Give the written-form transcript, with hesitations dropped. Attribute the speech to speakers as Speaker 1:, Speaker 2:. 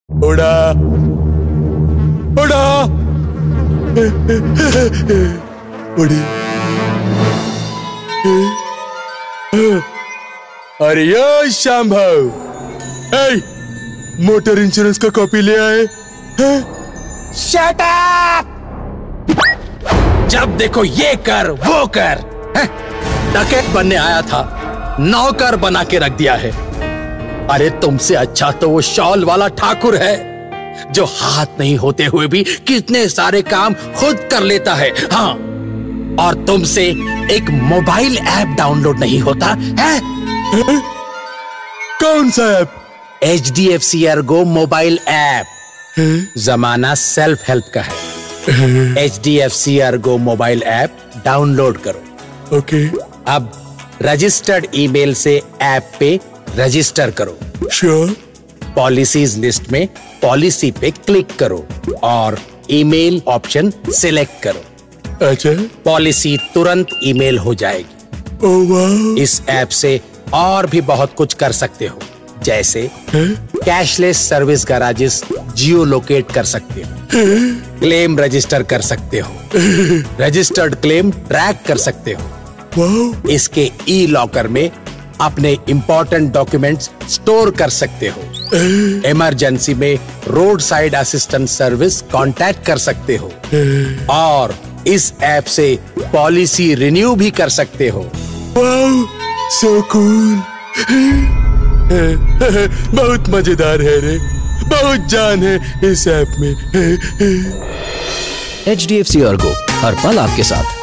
Speaker 1: उड़ा उड़ा उड़ी। अरे यो शांभव, मोटर इंश्योरेंस का कॉपी ले आए।
Speaker 2: Shut up! जब देखो ये कर वो कर। डकैत बनने आया था, नौकर बना के रख दिया है। अरे तुमसे अच्छा तो वो शॉल वाला ठाकुर है जो हाथ नहीं होते हुए भी कितने सारे काम खुद कर लेता है। हाँ, और तुमसे एक मोबाइल ऐप डाउनलोड नहीं होता है?
Speaker 1: कौन सा app?
Speaker 2: HDFC ERGO mobile app. जमाना सेल्फ हेल्प का है। HDFC ERGO mobile app download करो।
Speaker 1: ओके।
Speaker 2: अब रजिस्टर्ड ईमेल से ऐप पे रजिस्टर करो।
Speaker 1: श्योर।
Speaker 2: पॉलिसीज लिस्ट में पॉलिसी पे क्लिक करो और ईमेल ऑप्शन सिलेक्ट करो।
Speaker 1: अच्छा।
Speaker 2: पॉलिसी तुरंत ईमेल हो जाएगी।
Speaker 1: ओह वाह।
Speaker 2: इस ऐप से और भी बहुत कुछ कर सकते हो, जैसे cashless service garages geo locate कर सकते हो, क्लेम रजिस्टर कर सकते हो, रजिस्टर्ड क्लेम ट्रैक कर सकते हो।
Speaker 1: वाह।
Speaker 2: इसके ई लॉकर में अपने इंपॉर्टेंट डॉक्यूमेंट्स स्टोर कर सकते हो। इमरजेंसी में road side assistant service contact कर सकते हो और इस ऐप से पॉलिसी रिन्यू भी कर सकते हो।
Speaker 1: वाह, सो कूल। बहुत मजेदार है रे, बहुत जान है इस ऐप में।
Speaker 3: HDFC ERGO, हर पल आपके साथ।